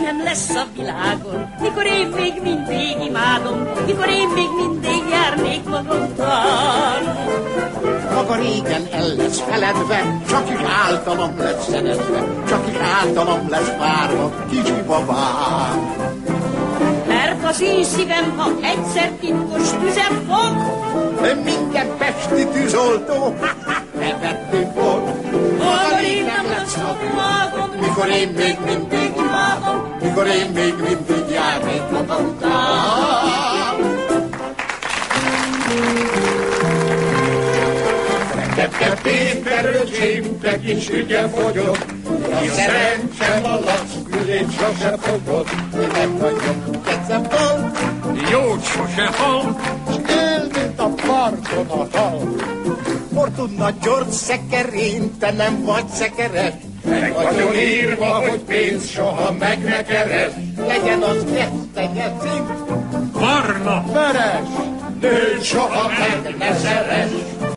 nem lesz a világon, mikor én még mindig imádom, mikor én még mindig járnék magamban. Maga régen el lesz feledve, csak is általam lesz szeretve, csak is általam lesz várva, kicsi babám. Mert az én szívem, ha egyszer titkos tüzet fog, minden pesti tűzoltó, nevetni fog. maga rég nem lesz a világon, Mikor én még mindig imádom, mikor én még mindig járnék magamtán. Te Péter öcsém, te kis ügye fogyok, a szerencsem a lackülét sose fogod. Nem vagyok keceből, Jót sose hal, s él, mint a parton a hal. Fortuna George szekerén, te nem vagy szekeres. Meg vagyok írva, hogy pénz soha meg ne keres. Legyen az gesztenye cím, barna, veres, nő soha meg ne szeres.